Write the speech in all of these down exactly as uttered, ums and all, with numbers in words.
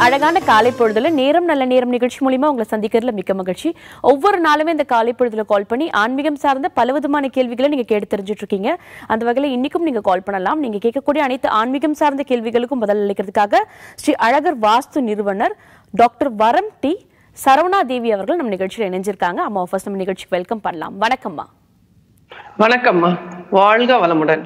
அழகான காலை பொழுதுல நேரம் நல்ல நேரம் நிகழ்ச்சி மூலமா உங்களை சந்திக்கிறதுல மிக்க மகிழ்ச்சி. ஒவ்வொரு நாளுமே இந்த காலை பொழுதுல கால் பண்ணி ஆன்மீகம் சார்ந்த பலவிதமான கேள்விகளை நீங்க கேட்டு தெரிஞ்சுட்டு இருக்கீங்க. அந்த வகையில இன்னைக்கும் நீங்க கால் பண்ணலாம். நீங்க கேட்கக்கூடிய அனைத்து ஆன்மீகம் சார்ந்த கேள்விகளுக்கும் பதில் அளிக்கிறதுக்காக ஸ்ரீ அழகர் வாஸ்து நிறுவனர் டாக்டர் வரம டி. சரவணாதேவி அவர்கள் நம்ம நிகழ்ச்சியில் இணைஞ்சிருக்காங்க. அம்மா ஃபர்ஸ்ட் நம்ம நிகழ்ச்சிக்கு வெல்கம் பண்ணலாம். வணக்கம்மா. வணக்கம்மா, வாழ்க வளமுடன்.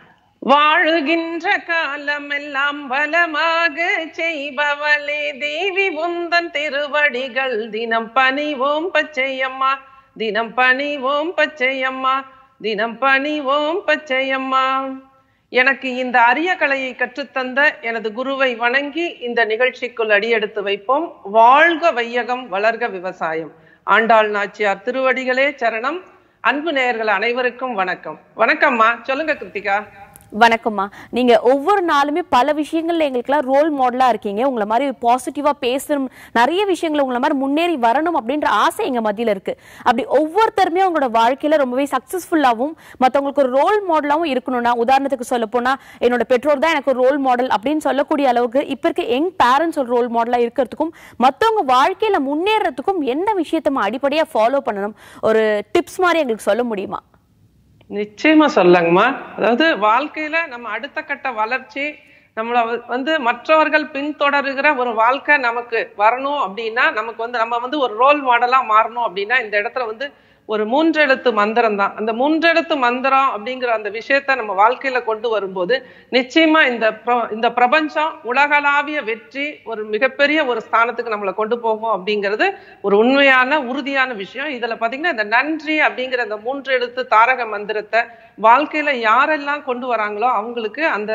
வாழுகின்ற காலமெல்லாம் வளமாக செய்பவளே தேவி உந்தன் திருவடிகள் தினம் பணிவோம் பச்சையம்மா, தினம் பணிவோம் பச்சையம்மா, தினம் பணிவோம் பச்சையம்மா. எனக்கு இந்த அரிய கலையை கற்றுத்தந்த எனது குருவை வணங்கி இந்த நிகழ்ச்சிக்குள் அடியெடுத்து வைப்போம். வாழ்க வையகம், வளர்க விவசாயம். ஆண்டாள் நாச்சியார் திருவடிகளே சரணம். அன்பு நேயர்கள் அனைவருக்கும் வணக்கம். வணக்கம்மா, சொல்லுங்க கிருத்திகா. வணக்கம்மா. நீங்க ஒவ்வொரு நாளுமே பல விஷயங்கள்ல எங்களுக்குலாம் ரோல் மாடலா இருக்கீங்க. உங்களை மாதிரி பாசிட்டிவா பேசணும், நிறைய விஷயங்களை உங்களை மாதிரி முன்னேறி வரணும் அப்படின்ற ஆசை எங்க மத்தியில இருக்கு. அப்படி ஒவ்வொருத்தருமே உங்களோட வாழ்க்கையில ரொம்பவே சக்சஸ்ஃபுல்லாகவும் மற்றவங்களுக்கு ஒரு ரோல் மாடலாகவும் இருக்கணும்னா, உதாரணத்துக்கு சொல்ல போனா என்னோட பெற்றோர் தான் எனக்கு ஒரு ரோல் மாடல் அப்படின்னு சொல்லக்கூடிய அளவுக்கு இப்ப இருக்க யங் பேரண்ட்ஸ் ஒரு ரோல் மாடலா இருக்கிறதுக்கும் மற்றவங்க வாழ்க்கையில முன்னேறதுக்கும் என்ன விஷயத்த அடிப்படையா ஃபாலோ பண்ணணும், ஒரு டிப்ஸ் மாதிரி எங்களுக்கு சொல்ல முடியுமா? நிச்சயமா சொல்லங்கம்மா. அதாவது வாழ்க்கையில நம்ம அடுத்த கட்ட வளர்ச்சி, நம்மள வந்து மற்றவர்கள் பின்தொடருகிற ஒரு வாழ்க்கை நமக்கு வரணும் அப்படின்னா, நமக்கு வந்து நம்ம வந்து ஒரு ரோல் மாடலா மாறணும் அப்படின்னா இந்த இடத்துல வந்து ஒரு மூன்றெழுத்து மந்திரம் தான். அந்த மூன்றெழுத்து மந்திரம் அப்படிங்கிற அந்த விஷயத்த நம்ம வாழ்க்கையில கொண்டு வரும்போது நிச்சயமா இந்த இந்த பிரபஞ்சம் உலகளாவிய வெற்றி ஒரு மிகப்பெரிய ஒரு ஸ்தானத்துக்கு நம்மளை கொண்டு போகும் அப்படிங்கிறது ஒரு உண்மையான உறுதியான விஷயம். இதுல பாத்தீங்கன்னா இந்த நன்றி அப்படிங்கிற அந்த மூன்று எழுத்து தாரக மந்திரத்தை வாழ்க்கையில யாரெல்லாம் கொண்டு வராங்களோ அவங்களுக்கு அந்த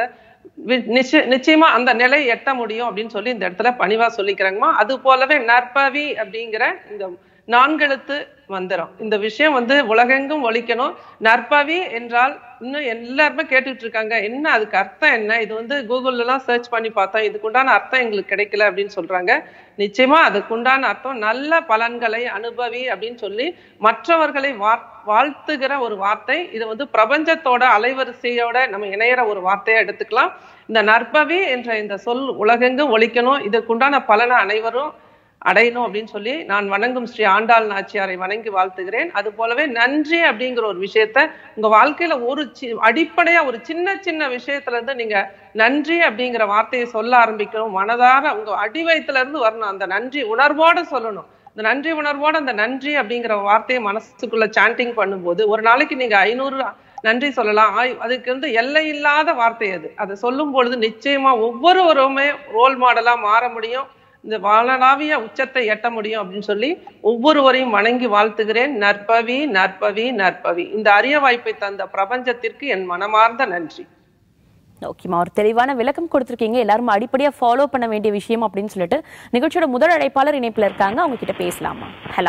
நிச்சயமா அந்த நிலை எட்ட முடியும் அப்படின்னு சொல்லி இந்த இடத்துல பணிவா சொல்லிக்கிறாங்கம்மா. அது போலவே நற்பவி அப்படிங்கிற இந்த நான்கெழுத்து மந்திரம், இந்த விஷயம் வந்து உலகெங்கும் ஒழிக்கணும். நற்பவி என்றால் இன்னும் எல்லாருமே கேட்டுட்டு இருக்காங்க, என்ன அதுக்கு அர்த்தம் என்ன? இது வந்து கூகுள்ல எல்லாம் சர்ச் பண்ணி பார்த்தோம், இதுக்குண்டான அர்த்தம் எங்களுக்கு கிடைக்கல அப்படின்னு சொல்றாங்க. நிச்சயமா அதுக்குண்டான அர்த்தம் நல்ல பலன்களை அனுபவி அப்படின்னு சொல்லி மற்றவர்களை வாழ்த்துகிற ஒரு வார்த்தை. இது வந்து பிரபஞ்சத்தோட அலைவரிசையோட நம்ம இணையிற ஒரு வார்த்தையா எடுத்துக்கலாம். இந்த நற்பவி என்ற இந்த சொல் உலகெங்கும் ஒழிக்கணும், இதுக்குண்டான பலனை அனைவரும் அடையணும் அப்படின்னு சொல்லி நான் வணங்கும் ஸ்ரீ ஆண்டாள் நாச்சியாரை வணங்கி வாழ்த்துகிறேன். அது போலவே நன்றி அப்படிங்கிற ஒரு விஷயத்த உங்க வாழ்க்கையில ஒரு அடிப்படையா ஒரு சின்ன சின்ன விஷயத்துல இருந்து நீங்க நன்றி அப்படிங்கிற வார்த்தையை சொல்ல ஆரம்பிக்கணும். மனதார உங்க அடிவயத்துல இருந்து வரணும், அந்த நன்றி உணர்வோட சொல்லணும். இந்த நன்றி உணர்வோட அந்த நன்றி அப்படிங்கிற வார்த்தையை மனசுக்குள்ள சாண்டிங் பண்ணும்போது ஒரு நாளைக்கு நீங்க ஐநூறு நன்றி சொல்லலாம். அதுக்கு வந்து எல்லை இல்லாத வார்த்தை அது. அதை சொல்லும் பொழுது நிச்சயமா ஒவ்வொருவருமே ரோல் மாடலா மாற முடியும், இந்த வானளாவிய உச்சத்தை எட்ட முடியும் அப்படின்னு சொல்லி ஒவ்வொருவரையும் வணங்கி வாழ்த்துகிறேன். நற்பவி நற்பவி நற்பவி. இந்த அரிய வாய்ப்பை தந்த பிரபஞ்சத்திற்கு என் மனமார்ந்த நன்றி. ஓகேமா, ஒரு தெளிவான விளக்கம் கொடுத்துருக்கீங்க. எல்லாரும் அடிப்படையா ஃபாலோ பண்ண வேண்டிய விஷயம் அப்படின்னு சொல்லிட்டு நிகழ்ச்சியோட முதல் அழைப்பாளர் இணைப்புல இருக்காங்க, அவங்க கிட்ட பேசலாமா? ஹலோ.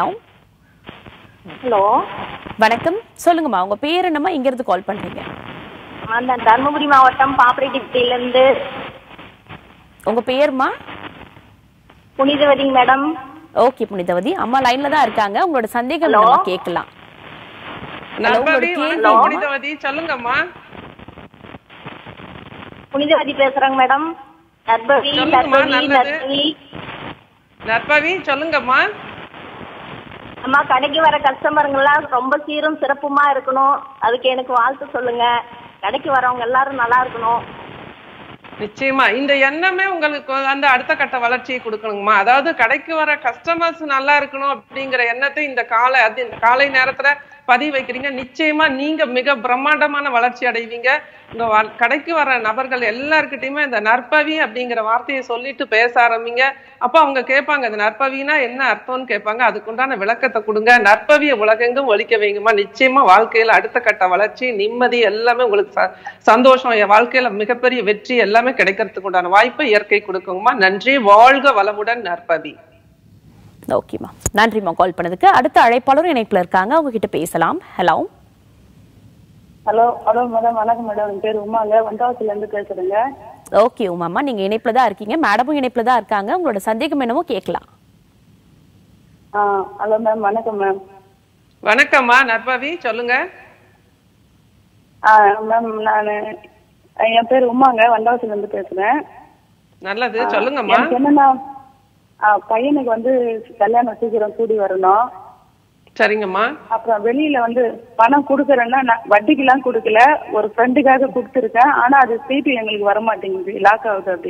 ஹலோ, வணக்கம். சொல்லுங்கம்மா, உங்க பேர் என்னம்மா, இங்க இருந்து கால் பண்றீங்க? நான் தர்மபுரி மாவட்டம் பாப்பரேட்டில இருந்து. உங்க பேர்மா? புனிதவதி மேடம். ஓகே புனிதவதி அம்மா லைன்ல தான் இருக்காங்க, உங்களோட சந்தேகம் நம்ம கேட்கலாம். புனிதவதி சொல்லுங்கம்மா. புனிதவதி பேசுறாங்க மேடம். நற்பவி நற்பவி நற்பவி சொல்லுங்கம்மா. அம்மா, கடைக்கு வர கஸ்டமருங்க எல்லாம் ரொம்ப சீரும் சிறப்புமா இருக்கணும், அதுக்கு எனக்கு வாழ்த்து சொல்லுங்க. கடைக்கு வரவங்க எல்லாரும் நல்லா இருக்கணும். நிச்சயமா இந்த எண்ணமே உங்களுக்கு அந்த அடுத்த கட்ட வளர்ச்சியை கொடுக்கணுங்கம்மா. அதாவது கடைக்கு வர கஸ்டமர்ஸ் நல்லா இருக்கணும் அப்படிங்கிற எண்ணத்தை இந்த காலை அது காலை நேரத்துல பதிவு வைக்கிறீங்க. நிச்சயமா நீங்க மிக பிரம்மாண்டமான வளர்ச்சி அடைவீங்க. உங்க கடைக்கு வர நபர்கள் எல்லாருக்கிட்டையுமே இந்த நற்பவி அப்படிங்கிற வார்த்தையை சொல்லிட்டு பேச ஆரம்பிங்க. அப்ப அவங்க கேட்பாங்க, இந்த நற்பவினா என்ன அர்த்தம்னு கேட்பாங்க. அதுக்குண்டான விளக்கத்தை கொடுங்க. நற்பவியை உலகெங்கும் ஒழிக்க வைங்கம்மா. நிச்சயமா வாழ்க்கையில அடுத்த கட்ட வளர்ச்சி, நிம்மதி எல்லாமே உங்களுக்கு சந்தோஷம், என் வாழ்க்கையில மிகப்பெரிய வெற்றி எல்லாமே கிடைக்கிறதுக்கு உண்டான வாய்ப்பை இயற்கை கொடுக்குங்கம்மா. நன்றி, வாழ்க வளமுடன். நற்பவி. ஓகேம்மா, நன்றிம்மா கால் பண்ணதுக்கு. அடுத்த அழைப்பாளரும் இணைப்புல இருக்காங்க, அவங்க கிட்ட பேசலாம். ஹலோ. ஹலோ ஹலோ மேடம், வணக்கம் மேடம். என் பேர் உமாங்க, வண்டாவத்துல இருந்து பேசுறேங்க. ஓகே உமாமா, நீங்க இணைப்புல தான் இருக்கீங்க, மேடமும் இணைப்புல தான் இருக்காங்க, உங்களோட சந்தேகம் என்னவோ கேட்கலாம். ஹலோ மேம், வணக்கம் மேம். வணக்கம்மா நற்பவி, சொல்லுங்க. மேம் நான் என் பேர் உமாங்க, வண்டாவத்துல இருந்து பேசுறேன். நல்லது, சொல்லுங்கம்மா. என்னன்னா பையனுக்கு வந்து கல்யாணம் சீக்கிரம் கூடி வரணும். சரிங்கம்மா. அப்புறம் வெளியில வந்து பணம் கொடுக்கறேன்னா வட்டிக்கு எல்லாம் கொடுக்கல, ஒரு ஃப்ரெண்டுக்காக கொடுத்துருக்கேன். ஆனா அது திருப்பி எங்களுக்கு வர மாட்டேங்குது, லாக் ஆகுது அப்படி.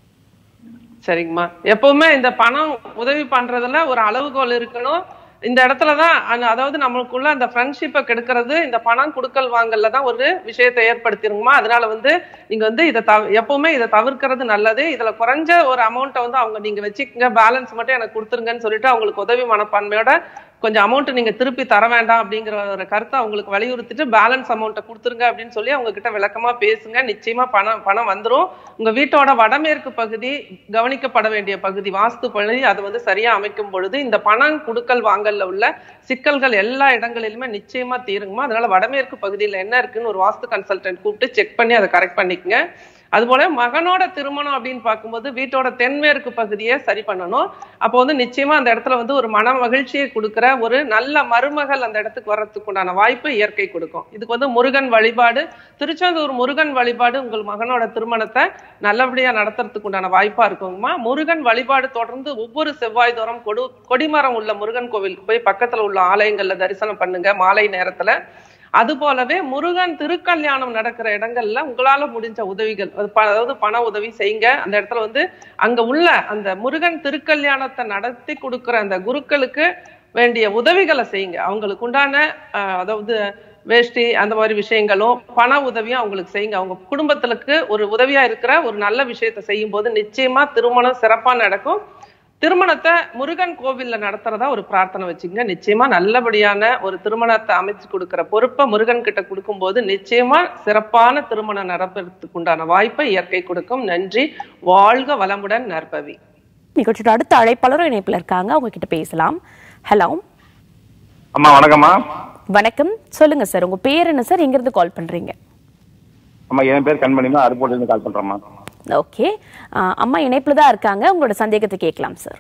சரிங்கம்மா. எப்பவுமே இந்த பணம் உதவி பண்றதுல ஒரு அளவுகோல் இருக்கணும். இந்த இடத்துலதான் அதாவது நம்மளுக்குள்ள அந்த ஃப்ரெண்ட்ஷிப்பை கெடுக்கிறது இந்த பணம் கொடுக்கல் வாங்கல்ல தான் ஒரு விஷயத்தை ஏற்படுத்திருங்கம்மா. அதனால வந்து நீங்க வந்து இதை தவ எப்பவுமே இதை தவிர்க்கிறது நல்லது. இதுல குறைஞ்ச ஒரு அமௌண்ட்டை வந்து அவங்க நீங்க வச்சுக்கங்க, பேலன்ஸ் மட்டும் எனக்கு கொடுத்துருங்கன்னு சொல்லிட்டு அவங்களுக்கு உதவி மனப்பான்மையோட கொஞ்சம் அமௌண்ட் நீங்க திருப்பி தர வேண்டாம் அப்படிங்கிற ஒரு கருத்தை அவங்களுக்கு வலியுறுத்திட்டு பேலன்ஸ் அமௌண்ட்டை கொடுத்துருங்க அப்படின்னு சொல்லி அவங்க கிட்ட விளக்கமா பேசுங்க. நிச்சயமா பணம் பணம் வந்துடும். உங்க வீட்டோட வடமேற்கு பகுதி கவனிக்கப்பட வேண்டிய பகுதி, வாஸ்து பகுதி, அதை வந்து சரியா அமைக்கும் பொழுது இந்த பணம் குடுக்கல் வாங்கல்ல உள்ள சிக்கல்கள் எல்லா இடங்களிலுமே நிச்சயமா தீருங்கம்மா. அதனால வடமேற்கு பகுதியில் என்ன இருக்குன்னு ஒரு வாஸ்து கன்சல்டன்ட் கூப்பிட்டு செக் பண்ணி அதை கரெக்ட் பண்ணிக்கங்க. அதுபோல மகனோட திருமணம் அப்படின்னு பார்க்கும்போது வீட்டோட தென்மேற்கு பகுதியை சரி பண்ணணும். அப்போ வந்து நிச்சயமா அந்த இடத்துல வந்து ஒரு மன மகிழ்ச்சியை கொடுக்குற ஒரு நல்ல மருமகள் அந்த இடத்துக்கு வர்றதுக்கு உண்டான வாய்ப்பு இயற்கை கொடுக்கும். இதுக்கு வந்து முருகன் வழிபாடு, திருச்செந்தூர் முருகன் வழிபாடு உங்கள் மகனோட திருமணத்தை நல்லபடியா நடத்துறதுக்கு உண்டான வாய்ப்பா இருக்குங்கம்மா. முருகன் வழிபாடு தொடர்ந்து ஒவ்வொரு செவ்வாய் தோறும் கொடு கொடிமரம் உள்ள முருகன் கோவிலுக்கு போய் பக்கத்துல உள்ள ஆலயங்கள்ல தரிசனம் பண்ணுங்க மாலை நேரத்துல. அது போலவே முருகன் திருக்கல்யாணம் நடக்கிற இடங்கள்ல உங்களால முடிஞ்ச உதவிகள், அதாவது பண உதவி செய்யுங்க. அந்த இடத்துல வந்து அங்க உள்ள அந்த முருகன் திருக்கல்யாணத்தை நடத்தி கொடுக்குற அந்த குருக்களுக்கு வேண்டிய உதவிகளை செய்யுங்க. அவங்களுக்கு உண்டான அதாவது வேஷ்டி அந்த மாதிரி விஷயங்களும் பண உதவியும் அவங்களுக்கு செய்யுங்க. அவங்க குடும்பத்துக்கு ஒரு உதவியா இருக்கிற ஒரு நல்ல விஷயத்த செய்யும் போது நிச்சயமா திருமணம் சிறப்பா நடக்கும். திருமணத்தை முருகன் கோவில்ல நடத்துறதா ஒரு பிரார்த்தனை வச்சுங்க. நிச்சயமா நல்லபடியான ஒரு திருமணத்தை அமைச்சு கொடுக்கிற பொறுப்பை முருகன் கிட்ட கொடுக்கும் போது நிச்சயமா சிறப்பான திருமணம் நடப்பதற்கு உண்டான வாய்ப்பை இயற்கை கொடுக்கும். நன்றி. வாழ்க வளமுடன் நற்பவி. நிகழ்ச்சியோட அடுத்த அழைப்பாளரும் இணைப்புல இருக்காங்க, அவங்க கிட்ட பேசலாம். ஹலோ அம்மா. வணக்கம்மா. வணக்கம், சொல்லுங்க சார், உங்க பேர் என்ன சார், எங்க இருந்து கால் பண்றீங்க? அம்மா என் பேர் கண்மணிமா, அருப்போட்ல இருந்து கால் பண்றேம்மா. ஓகே, அம்மா இணைப்புல தான் இருக்காங்க, உங்களோட சந்தேகத்தை கேட்கலாம் சார்.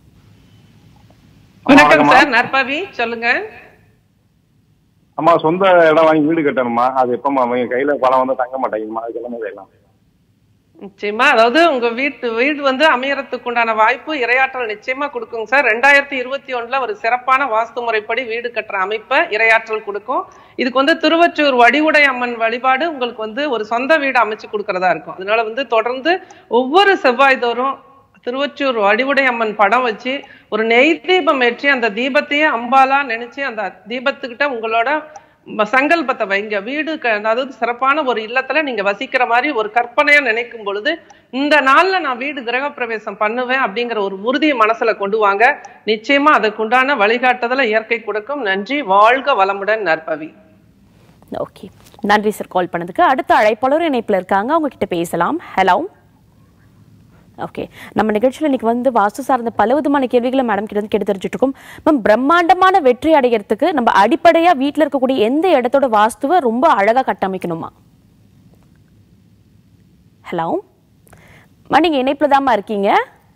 வணக்கம் சார், நற்பவி சொல்லுங்க. அம்மா சொந்த இடம் வாங்கி வீடு கட்டணுமா, அது எப்பமா கையில பணம் வந்து தங்க மாட்டேங்குமா, அதுக்கு எல்லாமே செய்யலாம். நிச்சயமா, அதாவது உங்க வீட்டு வீடு வந்து அமையறதுக்கு உண்டான வாய்ப்பு இரையாற்றல் நிச்சயமா கொடுக்குங்க சார். ரெண்டாயிரத்தி இருபத்தி ஒண்ணுல ஒரு சிறப்பான வாஸ்து முறைப்படி வீடு கட்டுற அமைப்பை இரையாற்றல் கொடுக்கும். இதுக்கு வந்து திருவொற்றியூர் வடிவுடை அம்மன் வழிபாடு உங்களுக்கு வந்து ஒரு சொந்த வீடு அமைச்சு கொடுக்கறதா இருக்கும். அதனால வந்து தொடர்ந்து ஒவ்வொரு செவ்வாய் தோறும் திருவொற்றியூர் வடிவுடை அம்மன் படம் வச்சு ஒரு நெய் தீபம் ஏற்றி அந்த தீபத்தையே அம்பாலா நினைச்சு அந்த தீபத்துக்கிட்ட உங்களோட சங்கல்பத்தை வைங்க. வீடு அதாவது சிறப்பான ஒரு இல்லத்துல நீங்க வசிக்கிற மாதிரி ஒரு கற்பனையா நினைக்கும் பொழுது இந்த நாள்ல நான் வீடு கிரக பிரவேசம் பண்ணுவேன் அப்படிங்கிற ஒரு உறுதியை மனசுல கொண்டு வாங்க. நிச்சயமா அதுக்குண்டான வழிகாட்டுதல இயற்கை கொடுக்கும். நன்றி. வாழ்க வளமுடன் நற்பவி. ஓகே, நன்றி சார் கால் பண்ணதுக்கு. அடுத்த அழைப்பாளர் இணைப்புல இருக்காங்க, அவங்க கிட்ட பேசலாம். ஹலோ. ஓகே, நம்ம நிகழ்ச்சியில் இன்னைக்கு வந்து வாஸ்து சார்ந்த பல விதமான கேள்விகளை மேடம் கிட்ட வந்து கேட்டு தெரிஞ்சுட்டு இருக்கோம். மேம், பிரம்மாண்டமான வெற்றி அடைகிறதுக்கு நம்ம அடிப்படையா வீட்டில் இருக்கக்கூடிய எந்த இடத்தோட வாஸ்துவை ரொம்ப அழகா கட்டமைக்கணுமா? ஹலோ மா, நீங்க இணைப்புல தாமா இருக்கீங்க?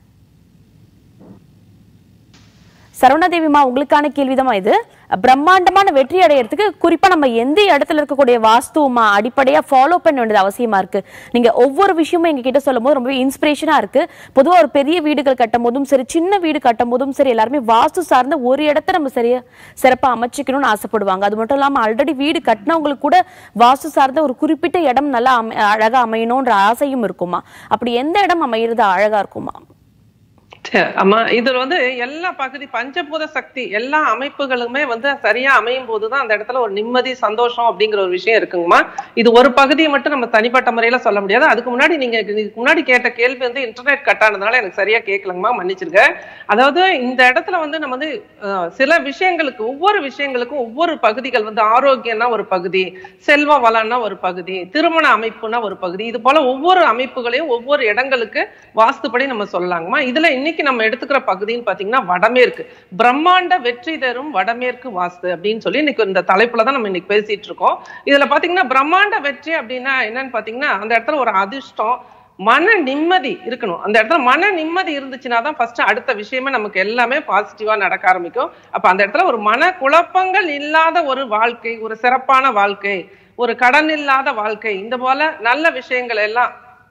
சரவணாதேவிமா, உங்களுக்கான கேள்விதான் இது. பிரம்மாண்டமான வெற்றி அடையறதுக்கு குறிப்பா நம்ம எந்த இடத்துல இருக்கக்கூடிய வாஸ்துமா அடிப்படையா ஃபாலோ பண்ண வேண்டியது அவசியமா இருக்கு? நீங்க ஒவ்வொரு விஷயமும் எங்க கிட்ட சொல்லும் போது ரொம்ப இன்ஸ்பிரேஷனா இருக்கு. பொதுவா ஒரு பெரிய வீடுகள் கட்டும் போதும் சரி, சின்ன வீடு கட்டும் போதும் சரி, எல்லாருமே வாஸ்து சார்ந்த ஒரு இடத்த நம்ம சரியா சிறப்பா அமைச்சிக்கணும்னு ஆசைப்படுவாங்க. அது மட்டும் இல்லாம ஆல்ரெடி வீடு கட்டினவங்களுக்கு கூட வாஸ்து சார்ந்த ஒரு குறிப்பிட்ட இடம் நல்லா அழகா அமையணும்ன்ற ஆசையும் இருக்குமா? அப்படி எந்த இடம் அமையிறது அழகா இருக்குமா? ஆமா, இதுல வந்து எல்லா பகுதி பஞ்சபூத சக்தி எல்லா அமைப்புகளுமே வந்து சரியா அமையும் போதுதான் அந்த இடத்துல ஒரு நிம்மதி சந்தோஷம் அப்படிங்கிற ஒரு விஷயம் இருக்குங்கம்மா. இது ஒரு பகுதியை மட்டும் நம்ம தனிப்பட்ட முறையில சொல்ல முடியாது. அதுக்கு முன்னாடி நீங்க இதுக்கு முன்னாடி கேட்ட கேள்வி வந்து இன்டர்நெட் கட் ஆனதுனால எனக்கு சரியா கேட்கலங்கம்மா, மன்னிச்சிருக்க. அதாவது இந்த இடத்துல வந்து நம்ம வந்து சில விஷயங்களுக்கு ஒவ்வொரு விஷயங்களுக்கும் ஒவ்வொரு பகுதிகள் வந்து ஆரோக்கியம்னா ஒரு பகுதி, செல்வ வளம்னா ஒரு பகுதி, திருமண அமைப்புனா ஒரு பகுதி, இது போல ஒவ்வொரு அமைப்புகளையும் ஒவ்வொரு இடங்களுக்கு வாஸ்துப்படி நம்ம சொல்லலாங்கம்மா. இதுல இன்னைக்கு நம்ம எடுத்துக்கிற பகுதின்னு பாத்தீங்கன்னா வடமேற்கு, பிரம்மாண்ட வெற்றி தரும் வடமேற்கு வாஸ்து அப்படின்னு சொல்லி இன்னைக்கு இந்த தலைப்புலதான் நம்ம இன்னைக்கு பேசிட்டு இருக்கோம். இதுல பாத்தீங்கன்னா பிரம்மாண்ட வெற்றி அப்படின்னா என்னன்னு பாத்தீங்கன்னா அந்த இடத்துல ஒரு அதிர்ஷ்டம், மன நிம்மதி இருக்கணும். அந்த இடத்துல மன நிம்மதி இருந்துச்சுன்னா தான் ஃபர்ஸ்ட் அடுத்த விஷயமே நமக்கு எல்லாமே பாசிட்டிவா நடக்க ஆரம்பிக்கும். அப்ப அந்த இடத்துல ஒரு மன குழப்பங்கள் இல்லாத ஒரு வாழ்க்கை, ஒரு சிறப்பான வாழ்க்கை, ஒரு கடன் இல்லாத வாழ்க்கை, இந்த போல நல்ல விஷயங்கள் எல்லாம்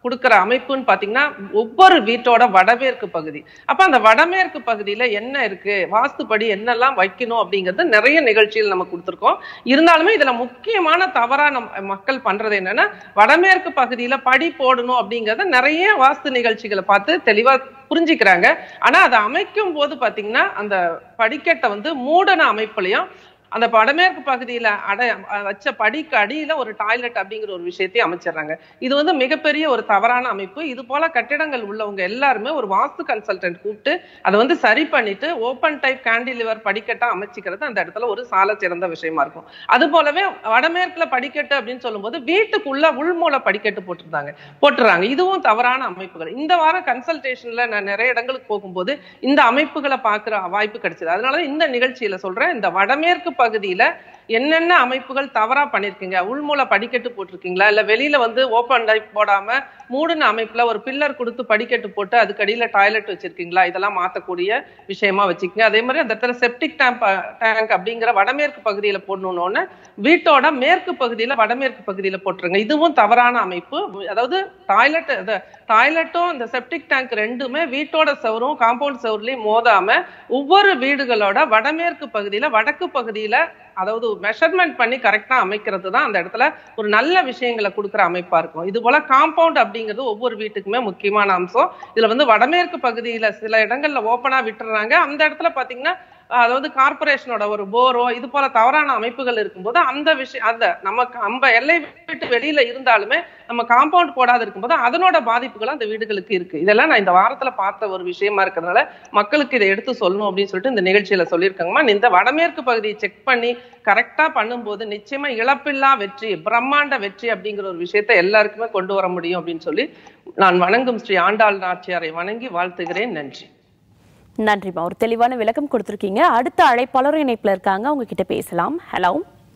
கொடுக்கிற அமைப்புன்னு பாத்தீங்கன்னா ஒவ்வொரு வீட்டோட வடமேற்கு பகுதி. அப்ப அந்த வடமேற்கு பகுதியில என்ன இருக்கு, வாஸ்துப்படி என்னெல்லாம் வைக்கணும் அப்படிங்கிறது நிறைய நிகழ்ச்சிகள் நம்ம கொடுத்துருக்கோம். இருந்தாலுமே இதுல முக்கியமான தவறா நம்ம மக்கள் பண்றது என்னன்னா, வடமேற்கு பகுதியில படி போடணும் அப்படிங்கறத நிறைய வாஸ்து நிகழ்ச்சிகளை பார்த்து தெளிவா புரிஞ்சுக்கிறாங்க. ஆனா அதை அமைக்கும் போது பாத்தீங்கன்னா அந்த படிக்கட்டை வந்து மூடன அமைப்புலையும் அந்த வடமேற்கு பகுதியில அட வச்ச படிக்கு அடியில ஒரு டாய்லெட் அப்படிங்கிற ஒரு விஷயத்தையும் அமைச்சிடுறாங்க. இது வந்து மிகப்பெரிய ஒரு தவறான அமைப்பு. இது போல கட்டிடங்கள் உள்ளவங்க எல்லாருமே ஒரு வாஸ்து கன்சல்டன்ட் கூப்பிட்டு அதை வந்து சரி பண்ணிட்டு ஓப்பன் டைப் கேண்டிலிவர் படிக்கட்டா அமைச்சிக்கிறது அந்த இடத்துல ஒரு சால சிறந்த விஷயமா இருக்கும். அது போலவே வடமேற்குல படிக்கட்டு அப்படின்னு சொல்லும் போது வீட்டுக்குள்ள உள்மூல படிக்கட்டு போட்டிருந்தாங்க போட்டுறாங்க. இதுவும் தவறான அமைப்புகள். இந்த வாரம் கன்சல்டேஷன்ல நான் நிறைய இடங்களுக்கு போகும்போது இந்த அமைப்புகளை பார்க்கிற வாய்ப்பு கிடைச்சது. அதனால இந்த நிகழ்ச்சியில சொல்றேன், இந்த வடமேற்கு பகுதியில என்னென்ன அமைப்புகள் தவறா பண்ணிருக்கீங்க, உள்மூல படிக்கட்டு போட்டிருக்கீங்களா, இல்ல வெளியில வந்து ஓப்பன் டைப் போடாம மூடின அமைப்புல ஒரு பில்லர் கொடுத்து படிக்கட்டு போட்டு அதுக்கு அடியில டாய்லெட் வச்சிருக்கீங்களா, இதெல்லாம் மாத்தக்கூடிய விஷயமா வச்சுக்கோங்க. அதே மாதிரி அந்த இடத்துல செப்டிக் டேங்க் டேங்க் அப்படிங்கிற வடமேற்கு பகுதியில போடணும்னு வீட்டோட மேற்கு பகுதியில வடமேற்கு பகுதியில போட்டுருங்க. இதுவும் தவறான அமைப்பு. அதாவது டாய்லெட் டாய்லெட்டும் இந்த செப்டிக் டேங்க் ரெண்டுமே வீட்டோட சவரும் காம்பவுண்ட் சவர்லயும் மோதாம ஒவ்வொரு வீடுகளோட வடமேற்கு பகுதியில வடக்கு பகுதியில அதாவது மெஷர்மெண்ட் பண்ணி கரெக்டா அமைக்கிறது தான் அந்த இடத்துல ஒரு நல்ல விஷயங்களை கொடுக்குற அமைப்பா இருக்கும். இது போல காம்பவுண்ட் அப்படிங்கிறது ஒவ்வொரு வீட்டுக்குமே முக்கியமான அம்சம். இதுல வந்து வடமேற்கு பகுதியில சில இடங்கள்ல ஓப்பனா விட்டுறாங்க. அந்த இடத்துல பாத்தீங்கன்னா அதாவது கார்பரேஷனோட ஒரு போரோ இது போல தவறான அமைப்புகள் இருக்கும்போது அந்த விஷயம் அந்த நமக்கு நம்ம எல்லை விட்டு வெளியில இருந்தாலுமே நம்ம காம்பவுண்ட் போடாத இருக்கும்போது அதனோட பாதிப்புகள் அந்த வீடுகளுக்கு இருக்கு. இதெல்லாம் நான் இந்த வாரத்துல பார்த்த ஒரு விஷயமா இருக்கிறதுனால மக்களுக்கு இதை எடுத்து சொல்லணும் அப்படின்னு சொல்லிட்டு இந்த நிகழ்ச்சியில சொல்லியிருக்காங்கம்மா. இந்த வடமேற்கு பகுதியை செக் பண்ணி கரெக்டா பண்ணும்போது நிச்சயமா இழப்பில்லா வெற்றி, பிரம்மாண்ட வெற்றி அப்படிங்கிற ஒரு விஷயத்த எல்லாருக்குமே கொண்டு வர முடியும் அப்படின்னு சொல்லி நான் வணங்கும் ஸ்ரீ ஆண்டாள் நாச்சியாரை வணங்கி வாழ்த்துகிறேன். நன்றி. நன்றிமா, ஒரு தெளிவான விளக்கம் கொடுத்திருக்கீங்க. அடுத்த அழைப்பாளர் இணைப்புல இருக்காங்க, அவங்க கிட்ட பேசலாம். ஹலோ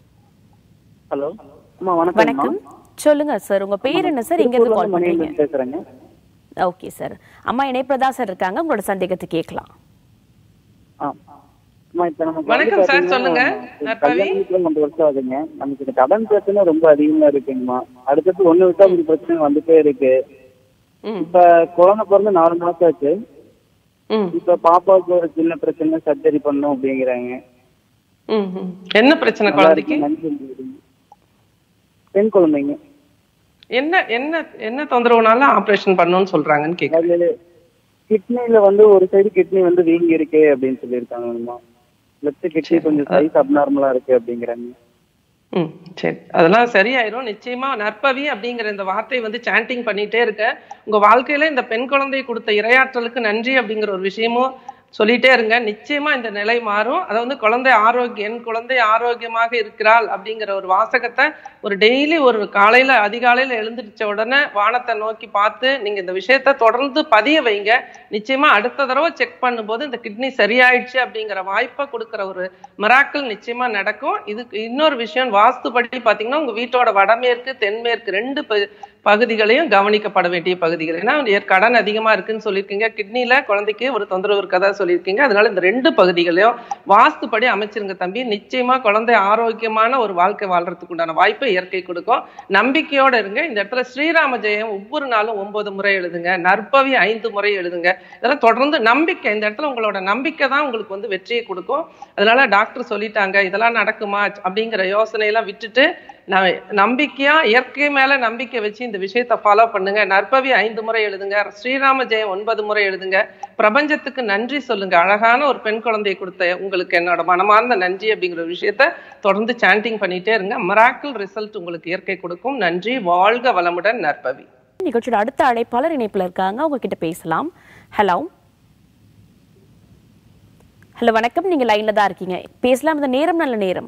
ஹலோ வணக்கம், சொல்லுங்க சார், உங்க பேர் என்ன சார், எங்க இருந்து கால் பண்றீங்க? ஓகே சார், அம்மா இணைப்புல தான் சார் இருக்காங்க, உங்களோட சந்தேகத்தை கேட்கலாம். வணக்கம் சார், சொல்லுங்க. ரெண்டு வருஷம் ஆகுதுங்க, நமக்கு கடன் பிரச்சனை ரொம்ப அதிகமா இருக்குங்கம்மா. அடுத்தது ஒண்ணு விட்டா ஒரு பிரச்சனை வந்துட்டே இருக்கு. இப்ப குழந்தை பிறந்து நாலு மாசம் ஆச்சு. இப்ப பாப்பாவுக்கு ஒரு சின்ன பிரச்சனை, சர்ஜரி பண்ணும் அப்படிங்கிறாங்க. என்ன பிரச்சனை குழந்தைக்கு? பெண் குழந்தைங்க. என்ன என்ன என்ன தொந்தரவுனால ஆபரேஷன் பண்ணணும்னு சொல்றாங்கன்னு கேக்குறேன். கிட்னில வந்து ஒரு சைடு கிட்னி வந்து வீங்கி இருக்கு அப்படின்னு சொல்லியிருக்காங்க. லெஃப்ட் கிட்னி கொஞ்சம் சைஸ் அப்நார்மலா இருக்கு அப்படிங்கிறாங்க. ம் சரி, அதெல்லாம் சரியாயிரும் நிச்சயமா. நற்பவி அப்படிங்கிற இந்த வார்த்தை வந்து சாண்டிங் பண்ணிட்டே இருக்க உங்க வாழ்க்கையில இந்த பெண் குழந்தையை கொடுத்த இரையாற்றலுக்கு நன்றி அப்படிங்கிற ஒரு விஷயமும் சொல்லிட்டே இருங்க. நிச்சயமா இந்த நிலை மாறும். அதை வந்து குழந்தை ஆரோக்கியம், என் குழந்தை ஆரோக்கியமாக இருக்கிறாள் அப்படிங்கிற ஒரு வாசகத்தை ஒரு டெய்லி ஒரு காலையில அதிகாலையில எழுந்திருச்ச உடனே வானத்தை நோக்கி பார்த்து நீங்க இந்த விஷயத்த தொடர்ந்து பதிய வைங்க. நிச்சயமா அடுத்த தடவை செக் பண்ணும்போது இந்த கிட்னி சரியாயிடுச்சு அப்படிங்கிற வாய்ப்பை கொடுக்குற ஒரு மிராக்கிள் நிச்சயமா நடக்கும். இதுக்கு இன்னொரு விஷயம், வாஸ்துபடி பாத்தீங்கன்னா உங்க வீட்டோட வடமேற்கு தென்மேற்கு ரெண்டு பகுதிகளையும் கவனிக்கப்பட வேண்டிய பகுதிகள். ஏன்னா கடன் அதிகமா இருக்குன்னு சொல்லியிருக்கீங்க, கிட்னில குழந்தைக்கு ஒரு தொந்தரவு இருக்கதா சொல்லியிருக்கீங்க. அதனால இந்த ரெண்டு பகுதிகளையும் வாஸ்துப்படி அமைச்சிருங்க தம்பி. நிச்சயமா குழந்தை ஆரோக்கியமான ஒரு வாழ்க்கை வாழ்றதுக்கு உண்டான வாய்ப்பை இயற்கை கொடுக்கும். நம்பிக்கையோட இருங்க. இந்த இடத்துல ஸ்ரீராம ஜெயம் ஒவ்வொரு நாளும் ஒன்பது முறை எழுதுங்க, நற்பவி ஐந்து முறை எழுதுங்க. இதெல்லாம் தொடர்ந்து நம்பிக்கை, இந்த இடத்துல உங்களோட நம்பிக்கை தான் உங்களுக்கு வந்து வெற்றியை கொடுக்கும். அதனால டாக்டர் சொல்லிட்டாங்க இதெல்லாம் நடக்குமா அப்படிங்கிற யோசனையெல்லாம் விட்டுட்டு நம்பிக்கையா இயற்கை மேல நம்பிக்கை வச்சு இந்த விஷயத்தை ஃபாலோ பண்ணுங்க. நற்பவி ஐந்து முறை எழுதுங்க, ஸ்ரீராம ஜெயம் ஒன்பது முறை எழுதுங்க, பிரபஞ்சத்துக்கு நன்றி சொல்லுங்க. அழகான ஒரு பெண் குழந்தையை கொடுத்த உங்களுக்கு என்னோட மனமார்ந்த நன்றி அப்படிங்கிற ஒரு விஷயத்த தொடர்ந்து சாண்டிங் பண்ணிட்டே இருங்க. மிராக்கிள் ரிசல்ட் உங்களுக்கு இயற்கை கொடுக்கும். நன்றி, வாழ்க வளமுடன். நற்பவி நிகழ்ச்சியோட அடுத்த அழைப்பாளர் இணைப்புல இருக்காங்க, அவங்க கிட்ட பேசலாம். ஹலோ ஹலோ வணக்கம், நீங்க லைன்ல தான் இருக்கீங்க, பேசலாம். இந்த நேரம் நல்ல நேரம்.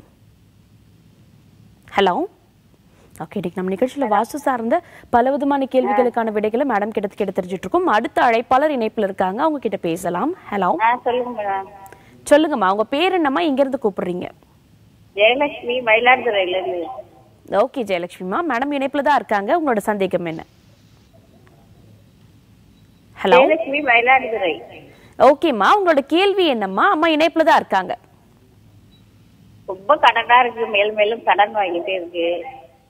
ஹலோ ஓகே, நம்ம நிகழ்ச்சியில் வாஸ்து சார்ந்த பல விதமான கேள்விகளுக்கான விடைகளை மேடம் கிட்ட கிட்ட தெரிஞ்சுட்டு இருக்கோம். அடுத்த அழைப்பாளர் இணைப்புல இருக்காங்க, அவங்க கிட்ட பேசலாம். ஹலோ சொல்லுங்கம்மா, உங்க பேர் என்னம்மா, இங்க இருந்து கூப்பிடுறீங்க? ஜெயலட்சுமி, மயிலாடுதுறையில இருந்து. ஓகே ஜெயலட்சுமிமா, மேடம் இணைப்புல தான் இருக்காங்க, உங்களோட சந்தேகம் என்ன? ஹலோ ஜெயலட்சுமி, மயிலாடுதுறை. ஓகேம்மா, உங்களோட கேள்வி என்னம்மா? அம்மா இணைப்புல தான் இருக்காங்க. ரொம்ப கடனா இருக்கு, மேலும் மேலும் கடன் வாங்கிட்டே இருக்கு.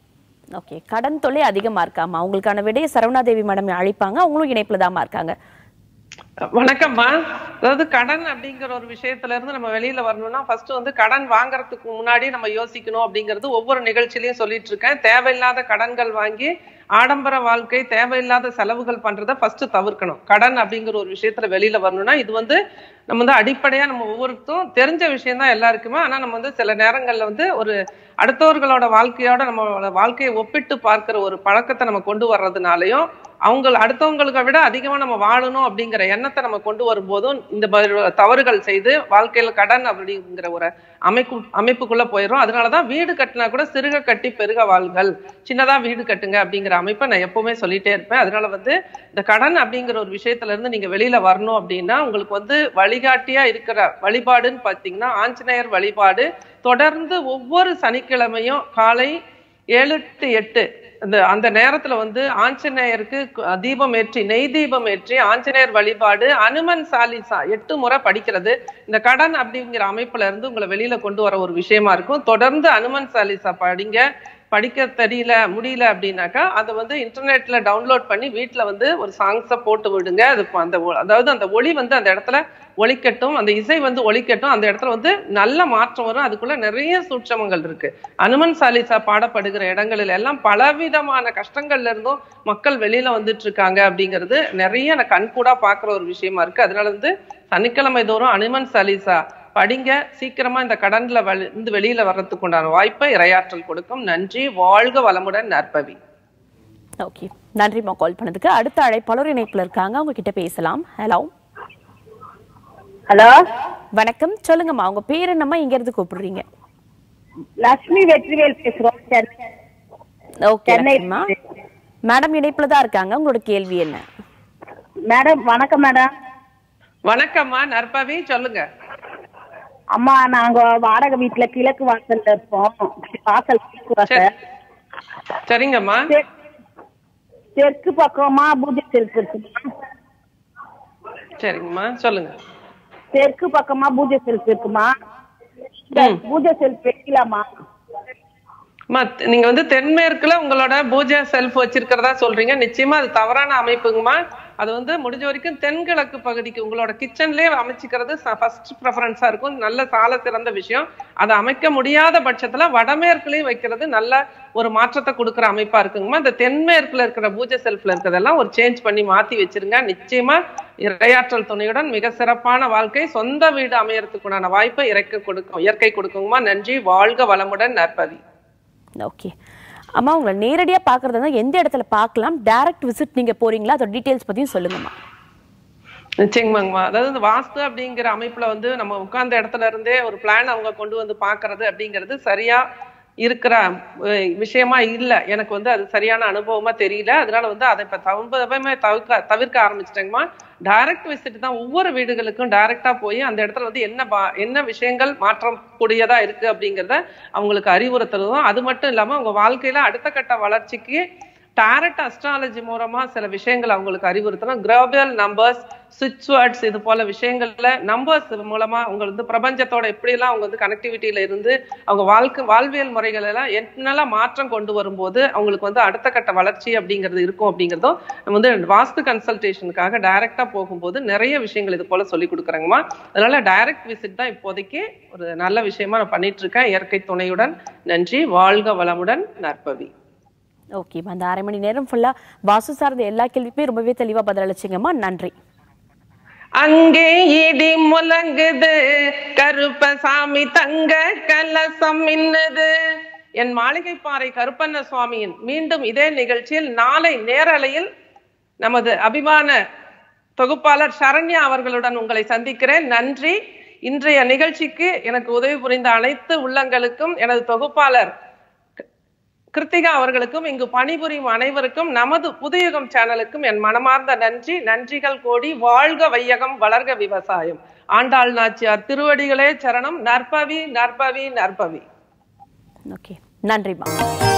ஓகே, கடன் தொல்லை அதிகமா இருக்காமா? உங்களுக்கான விடையை சரவணாதேவி மேடம் அழைப்பாங்க, அவங்களும் இணைப்புல தான் இருக்காங்க. வணக்கம்மா. அதாவது கடன் அப்படிங்கிற ஒரு விஷயத்துல இருந்து நம்ம வெளியில வரணும்னா ஃபர்ஸ்ட் வந்து கடன் வாங்குறதுக்கு முன்னாடி நம்ம யோசிக்கணும் அப்படிங்கிறது ஒவ்வொரு நிகழ்ச்சியிலையும் சொல்லிட்டு இருக்கேன். தேவையில்லாத கடன்கள் வாங்கி ஆடம்பர வாழ்க்கை, தேவையில்லாத செலவுகள் பண்றதை ஃபர்ஸ்ட் தவிர்க்கணும். கடன் அப்படிங்கிற ஒரு விஷயத்துல வெளியில வரணும்னா இது வந்து நம்ம வந்து அடிப்படையா நம்ம ஒவ்வொருத்தரும் தெரிஞ்ச விஷயம் தான் எல்லாருக்குமே. ஆனா நம்ம வந்து சில நேரங்கள்ல வந்து ஒரு அடுத்தவர்களோட வாழ்க்கையோட நம்மளோட வாழ்க்கையை ஒப்பிட்டு பார்க்கிற ஒரு பழக்கத்தை நம்ம கொண்டு வர்றதுனாலையும் அவங்க அடுத்தவங்களுக்கு விட அதிகமா நம்ம வாழணும் அப்படிங்கிற எண்ணத்தை நம்ம கொண்டு வரும்போதும் இந்த தவறுகள் செய்து வாழ்க்கையில கடன் அப்படிங்கிற ஒரு அமைப்பு அமைப்புக்குள்ள போயிடும். அதனாலதான் வீடு கட்டினா கூட சிறுக கட்டி பெருக வாழ்கள், சின்னதா வீடு கட்டுங்க அப்படிங்கிற அமைப்பை நான் எப்பவுமே சொல்லிட்டே இருப்பேன். அதனால வந்து இந்த கடன் அப்படிங்கிற ஒரு விஷயத்துல இருந்து நீங்க வெளியில வரணும் அப்படின்னா உங்களுக்கு வந்து வழிகாட்டியா இருக்கிற வழிபாடுன்னு பாத்தீங்கன்னா ஆஞ்சநேயர் வழிபாடு. தொடர்ந்து ஒவ்வொரு சனிக்கிழமையும் காலை ஏழு டு எட்டு அந்த அந்த நேரத்துல வந்து ஆஞ்சநேயருக்கு தீபம் ஏற்றி நெய் தீபம் ஏற்றி ஆஞ்சநேயர் வழிபாடு, அனுமன் சாலிசா எட்டு முறை படிக்கிறது இந்த கடன் அப்படிங்கிற அமைப்புல இருந்து உங்களை வெளியில கொண்டு வர ஒரு விஷயமா இருக்கும். தொடர்ந்து அனுமன் சாலிசா படிங்க. படிக்க தெரியல முடியல அப்படின்னாக்கா அதை வந்து இன்டர்நெட்ல டவுன்லோட் பண்ணி வீட்டுல வந்து ஒரு சாங்ஸை போட்டு விடுங்க. அது அந்த அதாவது அந்த ஒளி வந்து அந்த இடத்துல ஒலிக்கட்டும், அந்த இசை வந்து ஒலிக்கட்டும், அந்த இடத்துல வந்து நல்ல மாற்றம் வரும். அதுக்குள்ள நிறைய சூட்சமங்கள் இருக்கு. அனுமன் சாலிசா பாடப்படுகிற இடங்களில் எல்லாம் பலவிதமான கஷ்டங்கள்ல இருந்தும் மக்கள் வெளியில வந்துட்டு இருக்காங்க அப்படிங்கிறது நிறைய நான் கண்கூடா பாக்குற ஒரு விஷயமா இருக்கு. அதனால வந்து சனிக்கிழமை தோறும் அனுமன் சாலிசா படிங்க. சீக்கிரமா இந்த கடன்ல வந்து வெளியில வர்றதுக்கு உண்டான வாய்ப்பை இறையாற்றல் கொடுக்கும். நன்றி, வாழ்க வளமுடன். நற்பவி. ஓகே, நன்றிமா கால் பண்ணதுக்கு. அடுத்த அழைப்பாளர் இணைப்புல இருக்காங்க, அவங்க கிட்ட பேசலாம். ஹலோ ஹலோ வணக்கம், சொல்லுங்கம்மா உங்க பேர் என்னம்மா, இங்க இருந்து கூப்பிடுறீங்க? லட்சுமி வெற்றிவேல் பேசுறோம். ஓகே மேடம், இணைப்புல தான் இருக்காங்க, உங்களோட கேள்வி என்ன? மேடம் வணக்கம். மேடம் வணக்கம்மா. நற்பவி, சொல்லுங்க. அம்மா, நாங்க வாடகை வீட்டுல கிழக்கு வாசல்ல இருப்போம். வாசல் சரிங்கம்மா. தெற்கு பக்கமா பூஜை செல்ஃப் இருக்குமா? சரிங்கம்மா, சொல்லுங்க. தெற்கு பக்கமா பூஜை செல்ஃப் இருக்குமா? பூஜை செல்ஃப் வைக்கலாமா? நீங்க வந்து தென்மேற்குல உங்களோட பூஜை செல்ஃப் வச்சிருக்கிறதா சொல்றீங்க. நிச்சயமா அது தவறான அமைப்புங்கம்மா. அது வந்து முடிஞ்ச வரைக்கும் தென்கிழக்கு பகுதிக்கு உங்களோட கிச்சன்லயே அமைச்சிக்கிறது ஃபர்ஸ்ட் ப்ரெஃபரன்ஸா இருக்கும். நல்ல சால சிறந்த விஷயம். அதை அமைக்க முடியாத பட்சத்துல வடமேற்குலயும் வைக்கிறது நல்ல ஒரு மாற்றத்தை கொடுக்குற அமைப்பா இருக்குங்கம்மா. இந்த தென்மேற்குல இருக்கிற பூஜை செல்ஃப்ல இருக்கிறதெல்லாம் ஒரு சேஞ்ச் பண்ணி மாத்தி வச்சிருங்க. நிச்சயமா இறையாற்றல் துணையுடன் மிக சிறப்பான வாழ்க்கை, சொந்த வீடு அமையறதுக்குண்டான வாய்ப்பை இறக்க கொடுக்கும், இயற்கை கொடுக்குங்கம்மா. நன்றி, வாழ்க வளமுடன். நற்பவி. ஓகே அம்மா, உங்களை நேரடியா பாக்குறதா எந்த இடத்துல பார்க்கலாம்? டைரக்ட் விசிட் நீங்க போறீங்களா? அதோட டீடைல்ஸ் பத்தியும் சொல்லுங்கம்மா. நிச்சயமாங்கம்மா. அதாவது வாஸ்து அப்படிங்கிற அமைப்புல வந்து நம்ம உட்கார்ந்த இடத்துல இருந்தே ஒரு பிளான் அவங்க கொண்டு வந்து பாக்குறது அப்படிங்கிறது சரியா இருக்கிற விஷயமா இல்ல. எனக்கு வந்து அது சரியான அனுபவமா தெரியல. அதனால வந்து அதை இப்ப தவிர்ப்பமே தவிர்க்க தவிர்க்க ஆரம்பிச்சிட்டேங்கம்மா. டைரக்ட் விசிட் தான். ஒவ்வொரு வீடுகளுக்கும் டைரக்டா போய் அந்த இடத்துல வந்து என்ன என்ன விஷயங்கள் மாற்றம் கூடியதா இருக்கு அப்படிங்கிறத அவங்களுக்கு அறிவுறுத்துறதும், அது மட்டும் இல்லாம அவங்க வாழ்க்கையில அடுத்த கட்ட வளர்ச்சிக்கு டாரட் அஸ்ட்ராலஜி மூலமா சில விஷயங்கள் அவங்களுக்கு அறிவுறுத்தணும். குளோபல் நம்பர்ஸ், சுவிட்ச் வேர்ட்ஸ், இது போல விஷயங்கள்ல நம்பர்ஸ் மூலமா அவங்க வந்து பிரபஞ்சத்தோட எப்படியெல்லாம் அவங்க வந்து கனெக்டிவிட்டியில இருந்து அவங்க வாழ்க்கை வாழ்வியல் முறைகள் எல்லாம் என்னெல்லாம் மாற்றம் கொண்டு வரும்போது அவங்களுக்கு வந்து அடுத்த கட்ட வளர்ச்சி அப்படிங்கிறது இருக்கும் அப்படிங்கிறதும் நம்ம வந்து வாஸ்து கன்சல்டேஷனுக்காக டைரக்டா போகும்போது நிறைய விஷயங்கள் இது போல சொல்லி கொடுக்குறாங்கம்மா. அதனால டைரக்ட் விசிட் தான் இப்போதைக்கு ஒரு நல்ல விஷயமா நான் பண்ணிட்டு இருக்கேன், இயற்கை துணையுடன். நன்றி, வாழ்க வளமுடன். நற்பவி. ஓகே, அந்த அரை மணி நேரம் ஃபுல்லா வாஸ்து சார்ந்த எல்லா கேள்விக்குமே ரொம்பவே தெளிவா பதிலளிச்சிங்கம்மா. நன்றி. அங்கே இடி முழங்குது, கருப்பசாமி தங்க கலசம் மின்னுது. என் மாளிகை பாறை கருப்பண்ண சுவாமியின் மீண்டும் இதே நிகழ்ச்சியில் நாளை நேரலையில் நமது அபிமான தொகுப்பாளர் சரண்யா அவர்களுடன் உங்களை சந்திக்கிறேன். நன்றி. இன்றைய நிகழ்ச்சிக்கு எனக்கு உதவி புரிந்த அனைத்து உள்ளங்களுக்கும், எனது தொகுப்பாளர் கிருத்திகா அவர்களுக்கும், இங்கு பணிபுரியும் அனைவருக்கும், நமது புதுயுகம் சேனலுக்கும் என் மனமார்ந்த நன்றி. நன்றிகள் கோடி. வாழ்க வையகம், வளர்க விவசாயம். ஆண்டாள் நாச்சியார் திருவடிகளே சரணம். நற்பவி, நற்பவி, நற்பவி. ஓகே, நன்றிமா.